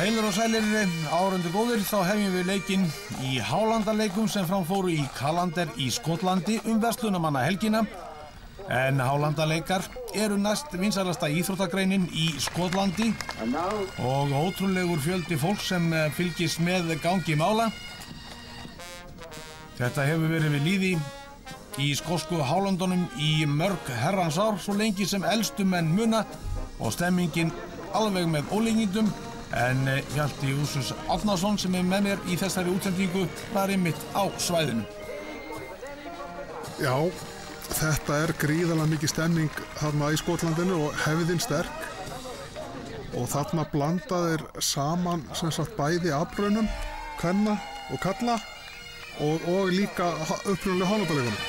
heilir og sælir áhorfendur góðir, þá hefjum við leikinn í Hálandaleikum sem framfóru í Callander í Skotlandi verslunarmannahelgina. En Hálandaleikar eru næst vinsælasta íþróttagreinin í Skotlandi og ótrúlegur fjöldi fólks sem fylgist með gangi mála. Þetta hefur verið við lýði í skosku Hálandunum í mörg herrans ár, svo lengi sem elstu menn muna og stemmingin alveg með ólíkindum. En Hjalti Úsus Árnason sem með mér í þessari útsendingu var einmitt á svæðinu. Já, þetta gríðarlega mikið stemming þarna í Skotlandinu og hefðin sterk. Og þarna blanda þeir saman sem sagt bæði afbrunum, kvenna og kalla og líka upprunalega Hálandalegunum.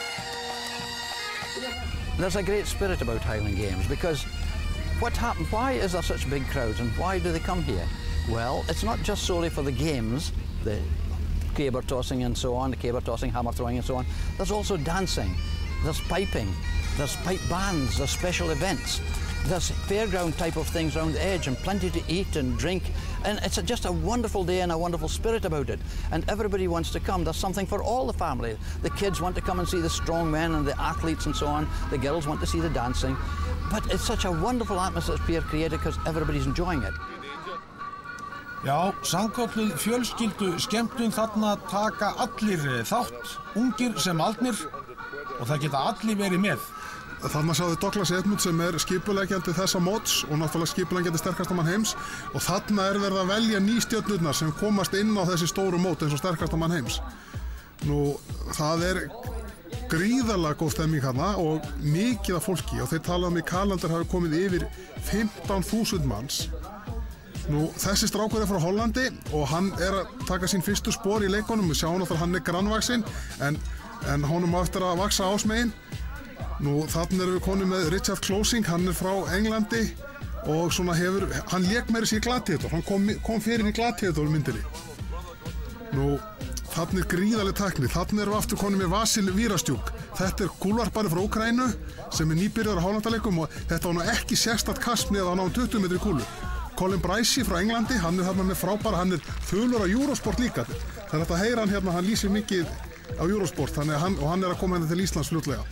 There's a great spirit about Highland Games because what happened? Why is there such big crowds and why do they come here? Well, it's not just solely for the games, the caber tossing and so on, the caber tossing, hammer throwing and so on. There's also dancing, there's piping, there's pipe bands, there's special events. There's fairground type of things around the edge and plenty to eat and drink. And it's just a wonderful day and a wonderful spirit about it. And everybody wants to come. There's something for all the family. The kids want to come and see the strong men and the athletes and so on. The girls want to see the dancing. But it's such a wonderful atmosphere created because everybody's enjoying it. Já, sannkölluð fjölskyldu skemmtun þarna taka allir þátt, ungir sem aldnir, og það geta allir verið með. Þarna sáðu Douglas Edmund sem skipuleggjandi þessa móts og náttúrulega skipuleggjandi sterkastamann heims og þarna verið að velja nýstjörnurnar sem komast inn á þessi stóru mót eins og sterkastamann heims. Nú, það gríðarlega góð stemming hérna og mikið af fólki og þeir tala í Callander hafi komið yfir 15.000 manns. Nú, þessi strákur frá Hollandi og hann að taka sín fyrstu spor í leikunum. Við sjáum náttúrulega hann grannvaxinn en honum á eftir að vaxa ásmegin. Nú, þarna erum við konum með Richard Closing, hann frá Englandi og svona hann lék meira sér í Gladiator, hann kom fyrir í Gladiator myndinni. Nú, þarna gríðarleg tækni, þarna erum við aftur konum með Vasil Virastjúk. Þetta kúlvarpari frá Úkraínu sem nýbyrjaður á Hálandaleikum og þetta var nú ekki sérstakt kast með að ná 20 metri kúlu. Colin Bryce frá Englandi, hann þarna með frábæra, hann þulur á Eurosport líka. Þannig að heyra hann hérna, hann lýsir mikið á Eurosport og hann að koma hérna til Íslands fljótlega.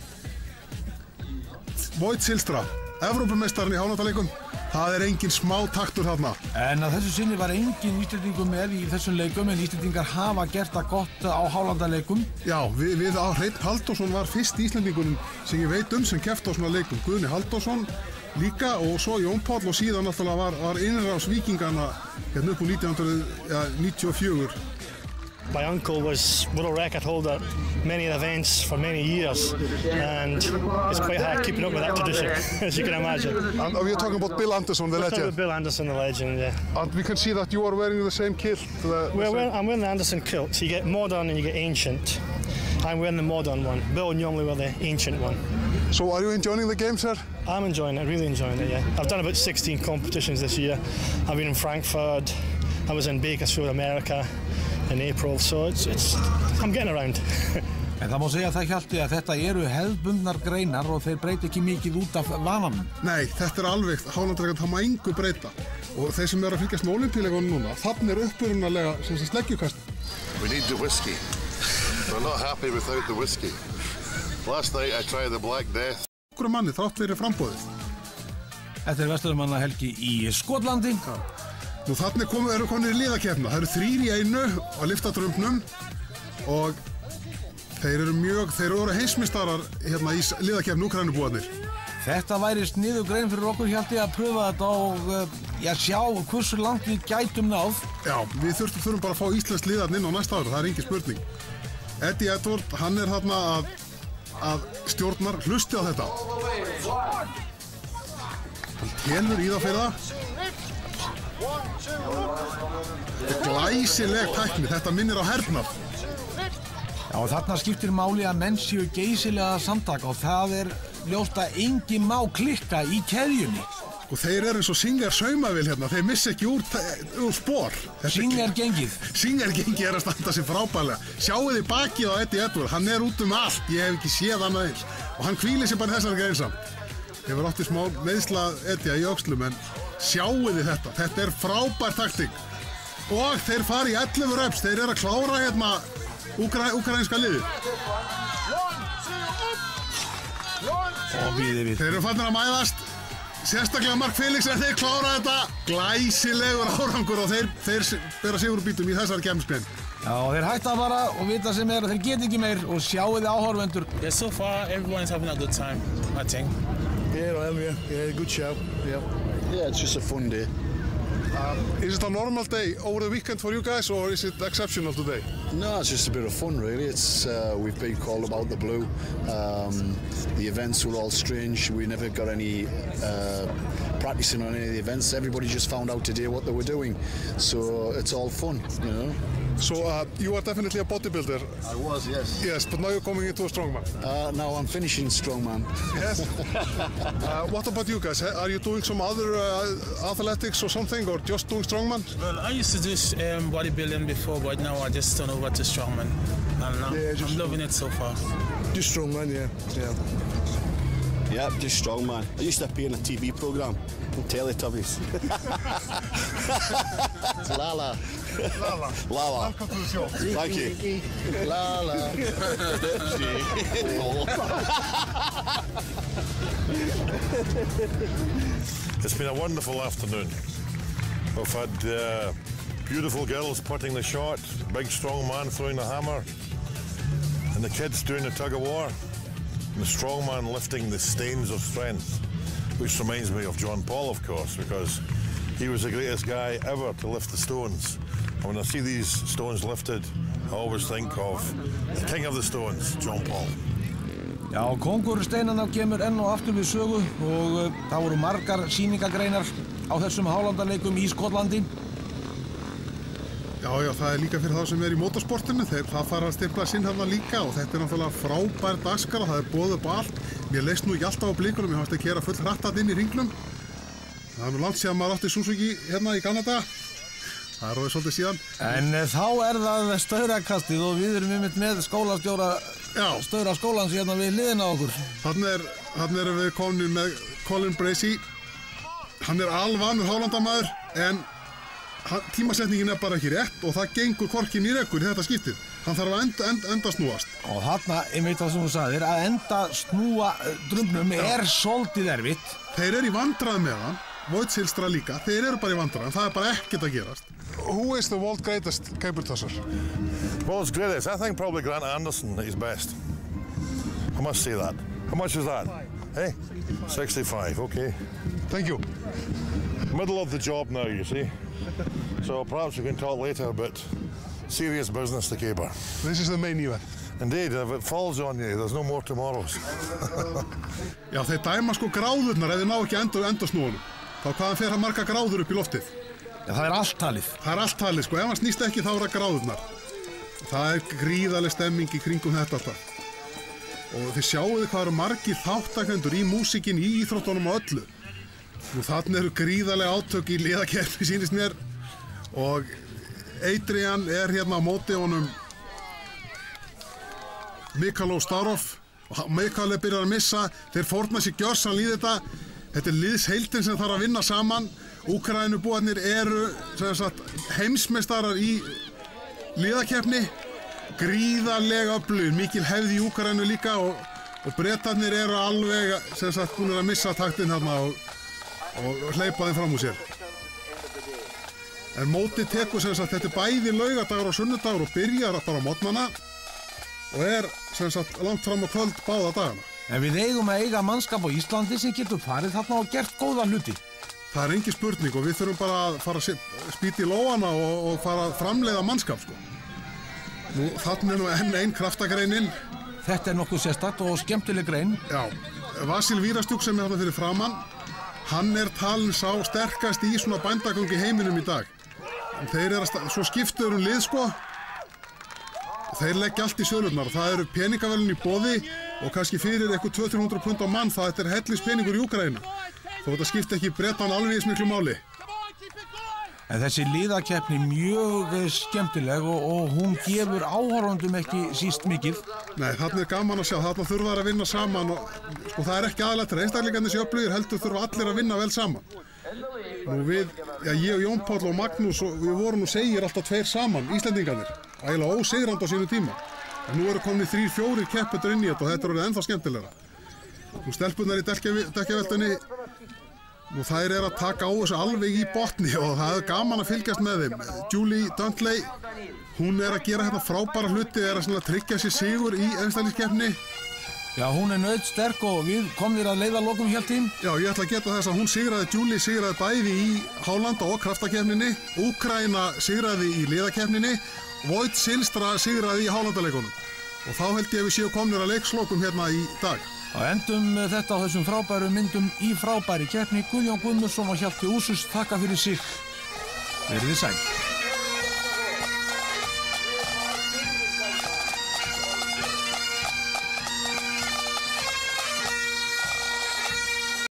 Voit Silstra, Evrópumeistarinn í Hálandaleikum, það engin smá taktur þarna. En að þessu sinni var engin Íslendingur með í þessum leikum, en Íslendingar hafa gert það gott á Hálandaleikum. Já, við Hreinn Halldórsson var fyrst Íslendingurinn sem ég veit sem keppti á svona leikum. Guðni Halldórsson líka og svo Jón Páll og síðan náttúrulega var innrás víkingana hérna upp úr 1994. My uncle was world record holder many events for many years and it's quite hard keeping up with that tradition, as you can imagine. And we are talking about Bill Anderson, the legend. We're talking about Bill Anderson, the legend, yeah. And we can see that you are wearing the same kilt. I'm wearing the Anderson kilt, so you get modern and you get ancient. I'm wearing the modern one. Bill normally wear the ancient one. So are you enjoying the game, sir? I'm enjoying it, really enjoying it, yeah. I've done about 16 competitions this year. I've been in Frankfurt, I was in Bakersfield, America in April, so I'm getting around. En það má segja það, Hjalti, að þetta eru hefðbundnar greinar og þeir breyta ekki mikið út af vananum. Nei, þetta alveg, Hálandaleikum, það má engu breyta. Og þeir sem að fylgjast með Ólympíuleikunum núna, þarna upprunalega sleggjukast. We need the whiskey. We're not happy without the whiskey. Last night I tried the Black Death. Okkur manni þrátt fyrir framboðið. Þetta verslunarmannahelgi í Skotlandi. Já. Nú þarna eru konir í liðakeppna. Það eru 3 í einu á lyftatrömpnum og þeir eru heimsmeistarar hérna í liðakeppni Úkraínubúarnir. Þetta væri sniðug grein fyrir okkur, Hjalti, að pröfa þetta og sjá hversu langt við gætum náð. Já, við þurfum bara að fá íslenskt liðarn inn á næsta ári, það engin spurning. Eddie Edward, hann þarna að stjórnar, hlusti á þetta. Hann telur í það fyrir það. Glæsileg tækni, þetta minnir á hernað. Já, þarna skiptir máli að menn séu geysilega samtaka og það ljóst að enginn má klikka í keðjunni. Og þeir eins og Singer saumavél hérna, þeir missa ekki úr spor. Singer gengið. Singer gengið að standa sig frábærlega. Sjáu þið bakið á Eddie Edward, hann út allt, ég hef ekki séð hann aðeins. Og hann hvílir sér bara þessari grein samt. Ég var átti smá meiðsla Eddie í öxlum en Sjáuði þetta. Þetta frábær taktík. Og þeir fara í 11 reps. Þeir að klára hérna úkraínska liðið. Og við. Þeir fannir að mæðast. Sérstaklega Mark Felix þeir klára þetta. Glæsilegur árangur og þeir bera sigur úr bítum í þessari keppnisgrein. Já, þeir hætta bara og vita sem að þeir geta ekki meir og sjáuði áhorfendur. Yeah, so far everyone is having a good time, I think. Yeah, I am, yeah, good show. Yeah, it's just a fun day. Is it a normal day over the weekend for you guys or is it exceptional today? No, it's just a bit of fun really. It's we've been called about the blue. The events were all strange. We never got any practicing on any of the events. Everybody just found out today what they were doing. So it's all fun, you know. So you are definitely a bodybuilder. I was, yes. Yes, but now you're coming into a strongman. Now I'm finishing strongman. Yes. What about you guys? Are you doing some other athletics or something, or just doing strongman? Well, I used to do bodybuilding before, but now I just turned over to strongman. And I'm loving it so far. Just strongman, yeah. Yeah, just strongman. I used to appear in a TV program, Teletubbies. It's Lala. Lala. Welcome to the show. Thank you. Lala. It's been a wonderful afternoon. We've had beautiful girls putting the shot, big strong man throwing the hammer, and the kids doing the tug of war, and the strong man lifting the stains of strength, which reminds me of John Paul, of course, because he was the greatest guy ever to lift the stones. And when I see these stones lifted, I always think of the king of the stones, John Paul. Já, kongur steinanna kemur enn og aftur við sögu og það voru margar sýningagreinar á þessum hálandaleikum í Skotlandi. Já, það líka fyrir þá sem í motorsportinu, það fara að stefla sinn hérna líka og þetta náttúrulega frábær dagskrá, það boðið upp á allt. Mér leist nú ekki alltaf á blikunum, ég hafði að keyra full hratt inn í hringnum. Það nú langt síðan maður átti Suzuki hérna í Kanada. Það orðið svolítið síðan. En þá það staurakastið og við erum einmitt með skólastjóra stauraskólans hérna við hliðina á okkur. Þarna erum við komin með Colin Bracey. Hann alvanur hálandamaður en tímasetningin bara ekki rétt og það gengur hvorki né rekkur í þetta skiptið. Hann þarf að enda snúast. Og þarna, einmitt það sem þú sagðir, að enda snúa drumbnum svolítið erfitt. Þeir í vandræðum með hann, Wojciechowska líka, þeir bara í vandræðum, það bara ekkert að gerast. Who is the world greatest cable tosser? World's greatest, I think probably Grant Anderson is best. I must say that. How much is that? Hey? 65, okay. Thank you. Middle of the job now, you see. So perhaps we can talk later about serious business to caber. This is the main event. Indeed, if it falls on you, there's no more tomorrows. Já, þeir dæma gráðurnar ef þeir ná ekki enda snúanum. Þá hvaðan fer hann marga gráður upp í loftið? Já, það allt talið. Það allt talið, ef hann snýst ekki þá það gráðurnar. Það gríðarleg stemming í kringum þetta alltaf. Og þið sjáuðu hvað margir þáttakendur í músíkin, í íþróttunum og öllu. Og þarna eru gríðarleg átök í liðakeppni, sýnist mér. Og Adrian hérna á móti honum Mikhailo Starov. Og Mikhailo byrjar að missa. Þeir fórna sér gjörsann í þetta. Þetta liðsheildin sem þarf að vinna saman. Úkraínubúarnir eru heimsmeistarar í liðakeppni. Gríðarlega öflugir, mikil hefð í Úkraínu líka og Bretarnir eru alveg búinir að missa taktinn þarna og hleypa þeim fram úr sér. En mótið tekur þetta bæði laugadagur og sunnudagur og byrjar bara á morgnana og langt fram á kvöld báða dagana. En við eigum að eiga mannskap á Íslandi sem getur farið þarna og gert góða hluti. Það engin spurning og við þurfum bara að fara að spýta í lófana og fara að framleiða mannskap, sko. Nú, þarna nú enn einn kraftagreinin. Þetta nokkuð sérstakt og skemmtileg grein. Já, Vasil Virastjuk sem þarna fyrir framann, hann talinn sá sterkast í svona bændagöngu í heiminum í dag. En þeir svo skiptuður lið, sko. Þeir leggja allt í sölurnar. Það eru peningaverðin í boði og kannski fyrir eitthvað 200-300 pund á mann, það er hellingspeningur í Úkraínu. Þó þetta skipti ekki Bretan alveg í miklu máli. En þessi liðakeppni mjög skemmtileg og hún gefur áhorfendum ekki síst mikið. Nei, þarna gaman að sjá, þarna þurfa þær að vinna saman og sko það ekki aðalegt einstaklingarnir séu öflugir, heldur þurfa allir að vinna vel saman. Ég og Jón Páll og Magnús, við vorum nú segir alltaf tveir saman, Íslendingarnir, ægilega ósigrandi á sínu tíma. En nú eru komnir 3-4 keppendur inn í þetta og þetta er orðið ennþá skemmtilegra. Nú stelpurnar í dekkjaveltunni, nú þær að taka á þessu alveg í botni og það er gaman að fylgjast með þeim. Julie Duntley, hún að gera hérna frábæra hluti, að tryggja sér sigur í einstaklingskeppni. Já, hún nautsterk og við komum að leiðarlokum Hjalti. Já, ég ætla að geta þess að Julie sigraði bæði í Hálanda og kraftakeppninni, Úkraína sigraði í liðakeppninni, Voit Silstra sigraði í Hálandaleikunum. Og þá held ég að við séum komnir að leikslokum hérna í dag. Og endum þetta á þessum frábæru myndum í frábæri keppni. Guðjón Guðmundsson og Hjalti Úsus þakka fyrir sig. Verið þið sæl.